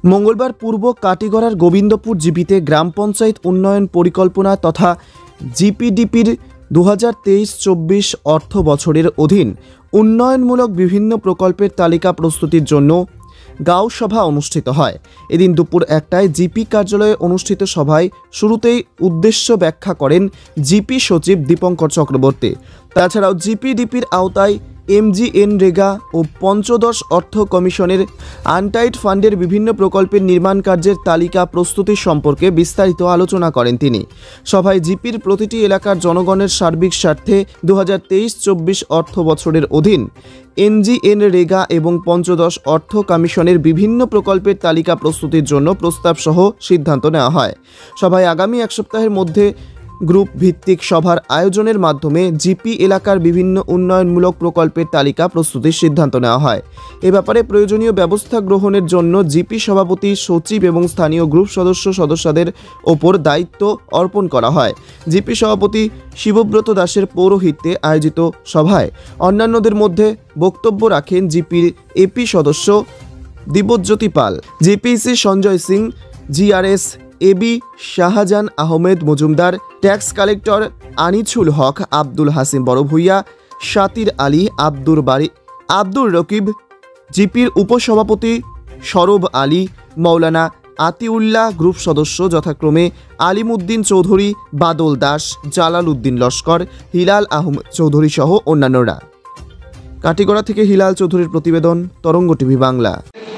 মঙ্গলবার পূর্ব কাটিগড়ার গোবিন্দপুর জিপিতে গ্রাম পঞ্চায়েত উন্নয়ন পরিকল্পনা তথা জিপিডিপির 2023-24 অর্থ বছরের অধীন উন্নয়নমূলক বিভিন্ন প্রকল্পের তালিকা প্রস্তুতির জন্য গাঁও সভা অনুষ্ঠিত হয়। এদিন দুপুর 1টায় জিপি কার্যালয়ে অনুষ্ঠিত সভায় শুরুতেই উদ্দেশ্য ব্যাখ্যা করেন জিপি সচিব দীপঙ্কর চক্রবর্তী। তাছাড়াও জিপিডিপির আওতায় এমজিএনরেগা ও পঞ্চদশ অর্থ কমিশনের আনটাইড ফান্ডের বিভিন্ন প্রকল্পের নির্মাণ কার্যের তালিকা প্রস্তুতি সম্পর্কে বিস্তারিত আলোচনা করেন তিনি। সভায় জিপির প্রতিটি এলাকার জনগণের সার্বিক স্বার্থে 2023-24 অর্থ বছরের অধীন এমজিএনরেগা এবং পঞ্চদশ অর্থ কমিশনের বিভিন্ন প্রকল্পের তালিকা প্রস্তুতির জন্য প্রস্তাব সহ সিদ্ধান্ত নেওয়া হয়। সভায় আগামী এক সপ্তাহের মধ্যে গ্রুপ ভিত্তিক সভার আয়োজনের মাধ্যমে জিপি এলাকার বিভিন্ন উন্নয়নমূলক প্রকল্পের তালিকা প্রস্তুতির সিদ্ধান্ত নেওয়া হয়। এ ব্যাপারে প্রয়োজনীয় ব্যবস্থা গ্রহণের জন্য জিপি সভাপতি, সচিব এবং স্থানীয় গ্রুপ সদস্যদের ওপর দায়িত্ব অর্পণ করা হয়। জিপি সভাপতি শিবব্রত দাসের পৌরোহিত্যে আয়োজিত সভায় অন্যান্যদের মধ্যে বক্তব্য রাখেন জিপির এপি সদস্য Dibyajyoti Pal, GPC Sanjay Singh, GRS AB Shahjahan Ahmed Majumdar, tax collector Anisul Haque, Abdul Hasim Barbhuiya, Shatir Ali, Abdur Rakib, জিপির উপসভাপতি সরব আলী, মৌলানা আতিউল্লাহ, গ্রুপ সদস্য যথাক্রমে আলিমউদ্দিন চৌধুরী, বাদল দাস, জালাল উদ্দিন লস্কর, হিলাল আহমেদ চৌধুরী সহ অন্যান্যরা। কাটিগড়া থেকে হিলাল চৌধুরীর প্রতিবেদন, তরঙ্গ টিভি বাংলা।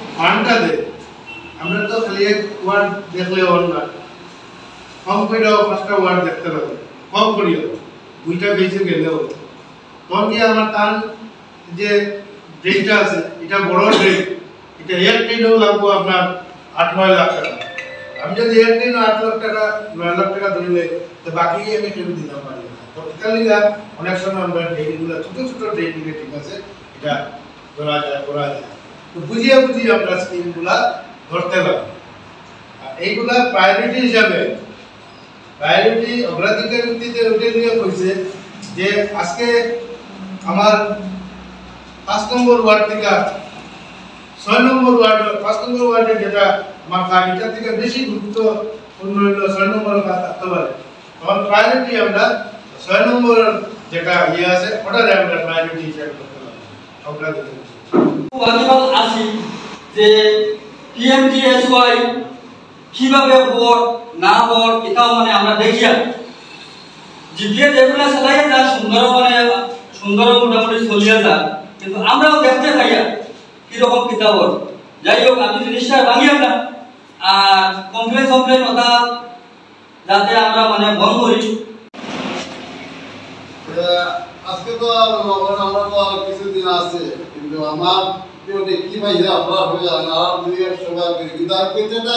আমরা তো খালি এক ওয়ার্ড দেখলে না, কম করেও 5টা ওয়ার্ড দেখতে হবে, কম করিও 2টা বেশি গেলেও তখন কি আমার তার যে ড্রেনটা আছে এটা বড় ড্রেন, এটা এক ড্রেনও লাগবো আপনার 8-9 লাখ টাকা। আমি যদি এক ড্রেন 8 লাখ টাকা 9 লাখ টাকা ধরলে তো বাকি আমি কেন দিতে পারি না। তো এখানে অনেক সময় আমরা ড্রেনগুলো ছোট ছোট ড্রেনগুলো ঠিক আছে এটা করা যায় তো বুঝিয়ে আমরা স্কিমগুলা ধরতে হবে। এইগুলা প্রায়োরিটি হিসাবে অগ্রাধিকার ভিত্তিতে রুটে নিয়ে কইছে যে আজকে আমার 5 নম্বর ওয়ার্ড থেকে 6 নম্বর ওয়ার্ড, 5 নম্বর ওয়ার্ডে যেটা আমার কাজটা থেকে বেশি গুরুত্ব উন্নয়ন 6 নম্বরের কাজ থাকতে পারে, তখন প্রায়োরিটি আমরা 6 নম্বর যেটা আছে ওটারে আমরা প্রায়োরিটি হিসাবে করতে হবে। অগ্রাধিকার আসি যে পিএমজিএসওয়াই কিভাবে হওয়ার না হওয়ার এটাও আমরা দেখিয়া জিপিএ যেগুলো চালাইয়া যা সুন্দর মোটামুটি চলিয়া যা, কিন্তু আমরাও দেখতে চাইয়া কিরকম কিতাব। যাই হোক, আমি জিনিসটা ভাঙিয়া না আর কমপ্লেন ওটা যাতে আমরা বন্ধ করি। আজকে তো আমরা তো আর কিছুদিন আছে, কিন্তু আমার কি পাইছে আপনারা হয়ে যান আর দুই এক সভা কিন্তু আর কইতেটা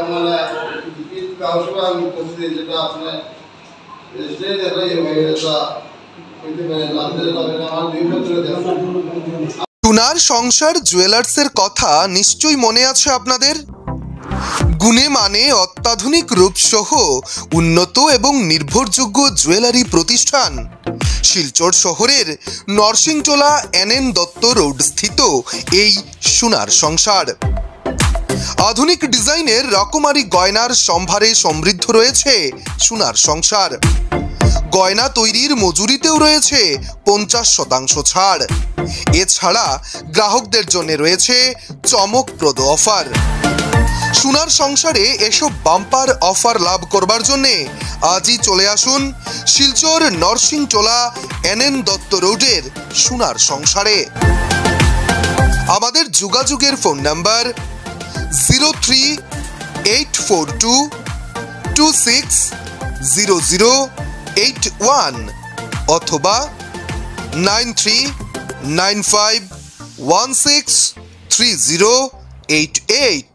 কাউসভা আমি করছি যেটা আপনার স্টেজ দেখাই হয়ে গেছে কইতে পারেন আপনাদের আমার দুই বছর সোনার সংসার জুয়েলার্সের কথা নিশ্চয়ই মনে আছে আপনাদের। গুণে মানে অত্যাধুনিক রূপসহ উন্নত এবং নির্ভরযোগ্য জুয়েলারি প্রতিষ্ঠান শিলচর শহরের নরসিংটোলা NN দত্ত রোড স্থিত এই সোনার সংসার। আধুনিক ডিজাইনের রকমারি গয়নার সম্ভারে সমৃদ্ধ রয়েছে সোনার সংসার। গয়না তৈরির মজুরিতেও রয়েছে 50% ছাড়। এছাড়া গ্রাহকদের জন্য রয়েছে চমকপ্রদ অফার। সোনার সংসারে এসব বাম্পার অফার লাভ করবার জন্য আজই চলে আসুন শিলচর নরসিংটোলা NN দত্ত রোডের সোনার সংসারে। আমাদের যোগাযোগের ফোন নাম্বার 0384226008 অথবা 9395163088।